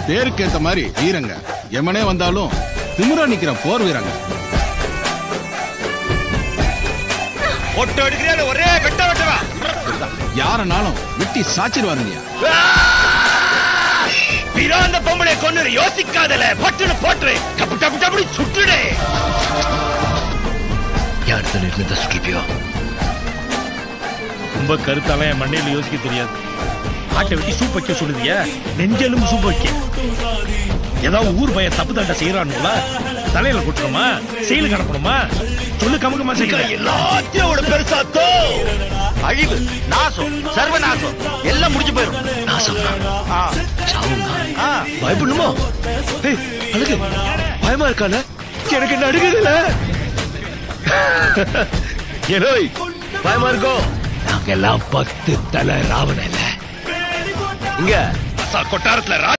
பேருக்கு ஏத்த மாதிரி வீரங்க. எமனே வந்தாலும் திமிரா நிக்கிற போர் வீரங்க. ஒட்டு அடிக்கிற ஒரே வெட்ட வெட்டவா யாரனாலும் வெட்டி சாச்சிடுவாருங்கய்யா. பிராந்த பொம்பளை கொண்டு யோசிக்காதல பட்டுன்னு போட்டு டப்பு டப்பு டப்பு சுட்டுடு. யார் சொல்லிட்டு சுட்டிப்பியோ? ரொம்ப கருத்தால என் மண்டையில யோசிக்க தெரியாது. ஆட்டை வெட்டி சூப் வைக்க சொல்லுதிய, நெஞ்செலும் சூப் வைக்க. ஏதாவது ஊர் பையன் தப்பு தண்டை செய்யறானுங்களா? தலையில குட்டணுமா, செயலு கடப்பணுமா? சொல்லு கமுகமா செய்ய. எல்லாத்தையோட பெருசாத்தோ அழிவு, நாசம், சர்வநாசம் எல்லாம் முடிஞ்சு போயிடும். நாசம் பயப்படணுமா? அழுகு பயமா இருக்கால? எனக்கு என்ன அழுகுதுல? ஏனோ பயமா இருக்கோம். நாங்க எல்லாம் 10 தலை ராவண இல்ல. இங்க கொட்டாரத்துல